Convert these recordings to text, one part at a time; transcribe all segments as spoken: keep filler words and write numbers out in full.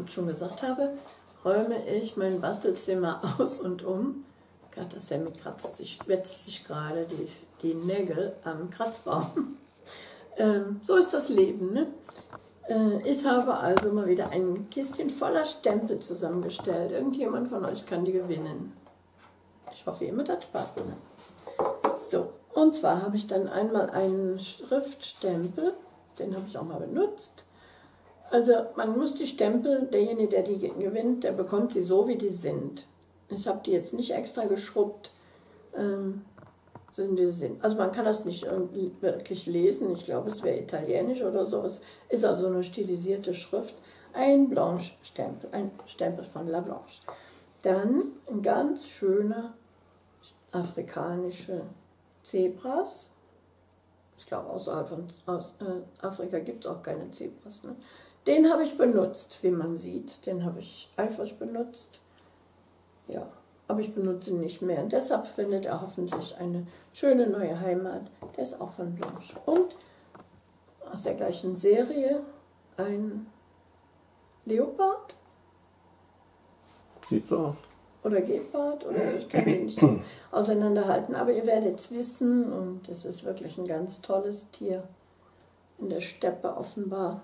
schon gesagt habe, räume ich mein Bastelzimmer aus und um. Gott, das Sammy kratzt sich, wetzt sich gerade die, die Nägel am Kratzbaum. ähm, so ist das Leben, ne? Äh, ich habe also mal wieder ein Kistchen voller Stempel zusammengestellt. Irgendjemand von euch kann die gewinnen. Ich hoffe, ihr hat Spaß dran. So, und zwar habe ich dann einmal einen Schriftstempel, den habe ich auch mal benutzt. Also man muss die Stempel, derjenige, der die gewinnt, der bekommt sie so, wie die sind. Ich habe die jetzt nicht extra geschrubbt, ähm, so wie sie sind. Also man kann das nicht irgendwie wirklich lesen, ich glaube es wäre italienisch oder so. Es ist also eine stilisierte Schrift. Ein Blanche-Stempel, ein Stempel von La Blanche. Dann ein ganz schöner afrikanische Zebras. Ich glaube, außerhalb von aus, äh, Afrika gibt es auch keine Zebras. Ne? Den habe ich benutzt, wie man sieht. Den habe ich eifrig benutzt. Ja, aber ich benutze ihn nicht mehr. Und deshalb findet er hoffentlich eine schöne neue Heimat. Der ist auch von Blanche. Und aus der gleichen Serie ein Leopard. Sieht so aus. Oder Gepard oder so, ich kann ihn nicht so auseinanderhalten. Aber ihr werdet es wissen und es ist wirklich ein ganz tolles Tier. In der Steppe offenbar.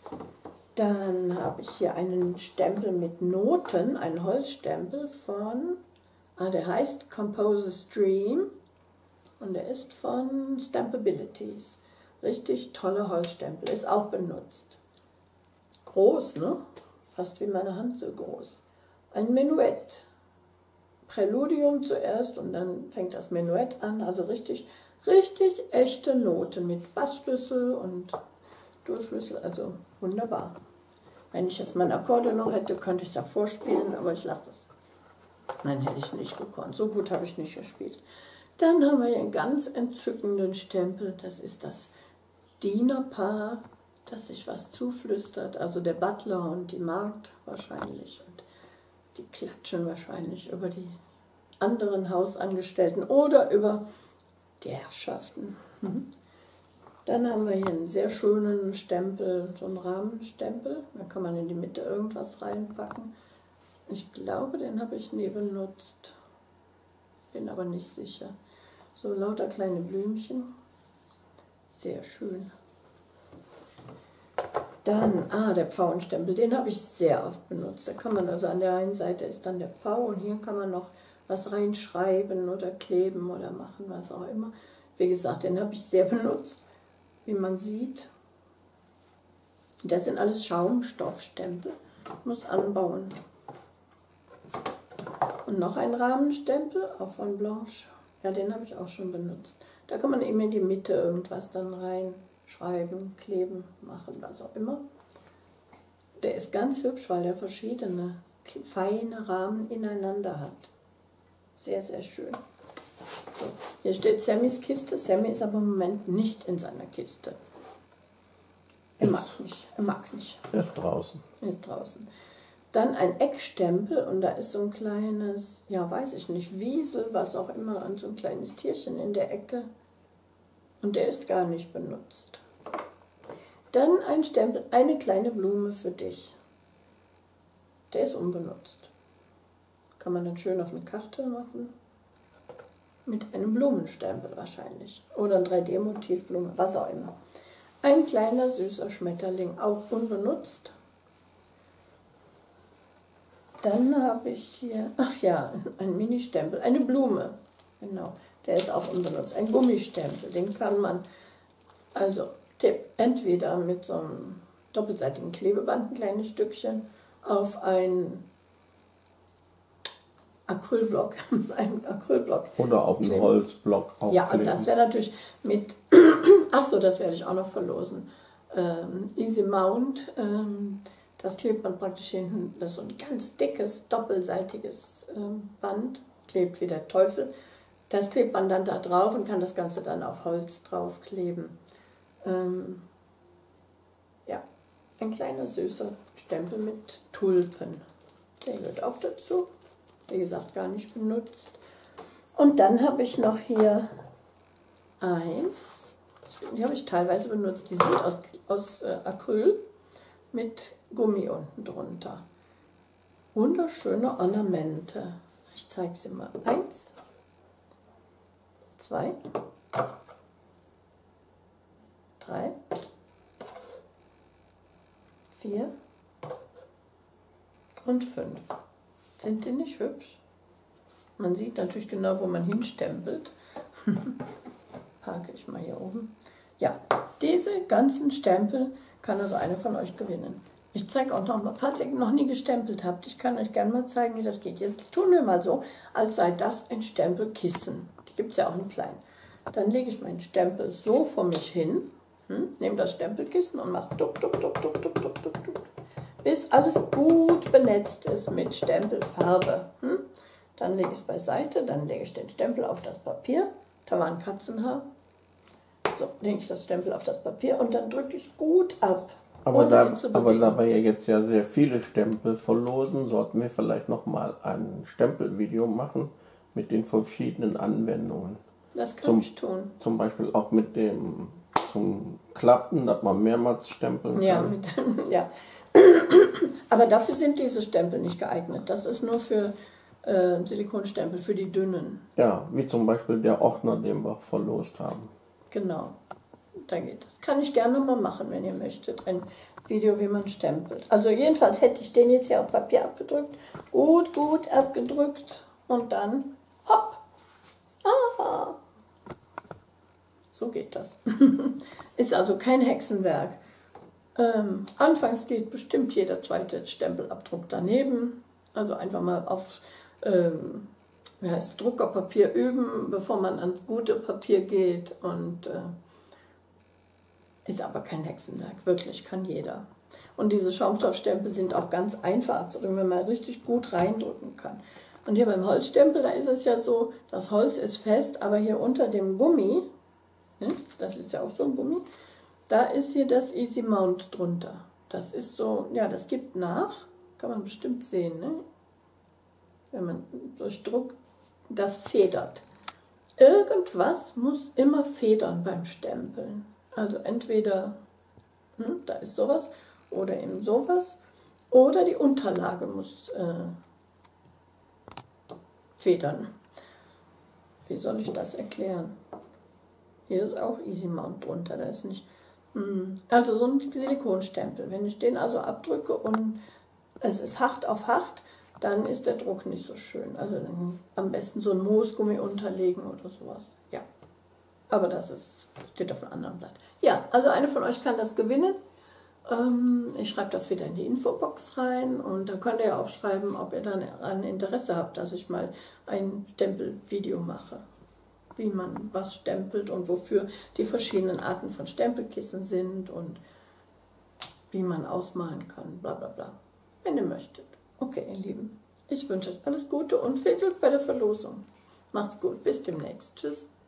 Dann habe ich hier einen Stempel mit Noten, einen Holzstempel von, ah, der heißt Composer's Dream und der ist von Stampabilities. Richtig toller Holzstempel, ist auch benutzt. Groß, ne? Fast wie meine Hand so groß. Ein Menuett. Präludium zuerst und dann fängt das Menuett an, also richtig, richtig echte Noten mit Bassschlüssel und Durchschlüssel, also wunderbar. Wenn ich jetzt mein Akkordeon noch hätte, könnte ich es ja vorspielen, aber ich lasse das. Nein, hätte ich nicht gekonnt. So gut habe ich nicht gespielt. Dann haben wir hier einen ganz entzückenden Stempel. Das ist das Dienerpaar, das sich was zuflüstert. Also der Butler und die Magd wahrscheinlich. Und die klatschen wahrscheinlich über die anderen Hausangestellten oder über die Herrschaften. Mhm. Dann haben wir hier einen sehr schönen Stempel, so einen Rahmenstempel. Da kann man in die Mitte irgendwas reinpacken. Ich glaube, den habe ich nie benutzt. Bin aber nicht sicher. So lauter kleine Blümchen. Sehr schön. Dann, ah, der Pfauenstempel, den habe ich sehr oft benutzt. Da kann man also an der einen Seite ist dann der Pfau und hier kann man noch was reinschreiben oder kleben oder machen, was auch immer. Wie gesagt, den habe ich sehr benutzt. Wie man sieht, das sind alles Schaumstoffstempel. Ich muss anbauen. Und noch ein Rahmenstempel, auch von Blanche. Ja, den habe ich auch schon benutzt. Da kann man eben in die Mitte irgendwas dann reinschreiben, kleben, machen, was auch immer. Der ist ganz hübsch, weil der verschiedene feine Rahmen ineinander hat. Sehr, sehr schön. So, hier steht Sammys Kiste. Sammy ist aber im Moment nicht in seiner Kiste. Er Ist, mag nicht. Er mag nicht. Er ist draußen. Er ist draußen. Dann ein Eckstempel und da ist so ein kleines, ja weiß ich nicht, Wiesel, was auch immer, und so ein kleines Tierchen in der Ecke. Und der ist gar nicht benutzt. Dann ein Stempel, eine kleine Blume für dich. Der ist unbenutzt. Kann man dann schön auf eine Karte machen. Mit einem Blumenstempel wahrscheinlich. Oder ein drei D-Motivblume, was auch immer. Ein kleiner süßer Schmetterling, auch unbenutzt. Dann habe ich hier, ach ja, ein Mini-Stempel, eine Blume. Genau, der ist auch unbenutzt. Ein Gummistempel, den kann man also entweder mit so einem doppelseitigen Klebeband, ein kleines Stückchen, auf ein Acrylblock, ein Acrylblock. Oder auf einen Holzblock aufkleben. Ja, und das wäre natürlich mit, achso, das werde ich auch noch verlosen. Ähm, Easy Mount, ähm, das klebt man praktisch hinten, das ist so ein ganz dickes, doppelseitiges ähm, Band, klebt wie der Teufel. Das klebt man dann da drauf und kann das Ganze dann auf Holz draufkleben. Ähm, ja, ein kleiner süßer Stempel mit Tulpen. Der gehört auch dazu. Wie gesagt, gar nicht benutzt. Und dann habe ich noch hier eins, die habe ich teilweise benutzt, die sind aus, aus äh, Acryl mit Gummi unten drunter. wunderschöne Ornamente. Ich zeige sie mal. Eins, zwei, drei, vier und fünf. Sind die nicht hübsch? Man sieht natürlich genau, wo man hinstempelt. Parke ich mal hier oben. Ja, diese ganzen Stempel kann also einer von euch gewinnen. Ich zeige auch noch mal, falls ihr noch nie gestempelt habt, ich kann euch gerne mal zeigen, wie das geht. Jetzt tun wir mal so, als sei das ein Stempelkissen. Die gibt es ja auch in klein. Dann lege ich meinen Stempel so vor mich hin, hm, nehme das Stempelkissen und mache duck, duck, duck, duck, duck, duck, duck, duck, bis alles gut benetzt ist mit Stempelfarbe. Hm. Dann lege ich es beiseite, dann lege ich den Stempel auf das Papier. Da war ein Katzenhaar. So, lege ich das Stempel auf das Papier und dann drücke ich gut ab. Aber da, aber da wir ja jetzt ja sehr viele Stempel verlosen, sollten wir vielleicht nochmal ein Stempelvideo machen mit den verschiedenen Anwendungen. Das kann zum, ich tun. Zum Beispiel auch mit dem zum Klappen, dass man mehrmals stempeln kann. Ja, mit, ja. Aber dafür sind diese Stempel nicht geeignet. Das ist nur für äh, Silikonstempel, für die dünnen. Ja, wie zum Beispiel der Ordner, den wir verlost haben. Genau, da geht das. Kann ich gerne mal machen, wenn ihr möchtet. Ein Video, wie man stempelt. Also jedenfalls hätte ich den jetzt hier auf Papier abgedrückt. Gut, gut abgedrückt. Und dann, hopp. Ah. So geht das. Ist also kein Hexenwerk. Ähm, anfangs geht bestimmt jeder zweite Stempelabdruck daneben. Also einfach mal auf ähm, wie heißt, Druckerpapier üben, bevor man ans gute Papier geht. Und äh, ist aber kein Hexenwerk, wirklich, kann jeder. Und diese Schaumstoffstempel sind auch ganz einfach abzudrücken, wenn man richtig gut reindrücken kann. Und hier beim Holzstempel, da ist es ja so, das Holz ist fest, aber hier unter dem Gummi, ne, das ist ja auch so ein Gummi, da ist hier das Easy Mount drunter. Das ist so, ja, das gibt nach, kann man bestimmt sehen, ne? Wenn man durch Druck das federt. Irgendwas muss immer federn beim Stempeln. Also entweder, hm, da ist sowas, oder eben sowas, oder die Unterlage muss äh, federn. Wie soll ich das erklären? Hier ist auch Easy Mount drunter, da ist nicht, hm, also so ein Silikonstempel. Wenn ich den also abdrücke und es ist hart auf hart, dann ist der Druck nicht so schön. Also dann am besten so ein Moosgummi unterlegen oder sowas. Ja, aber das ist, steht auf einem anderen Blatt. Ja, also eine von euch kann das gewinnen. Ähm, ich schreibe das wieder in die Infobox rein und da könnt ihr ja auch schreiben, ob ihr dann ein Interesse habt, dass ich mal ein Stempelvideo mache. Wie man was stempelt und wofür die verschiedenen Arten von Stempelkissen sind und wie man ausmalen kann, bla bla bla. Wenn ihr möchtet. Okay, ihr Lieben, ich wünsche euch alles Gute und viel Glück bei der Verlosung. Macht's gut, bis demnächst. Tschüss.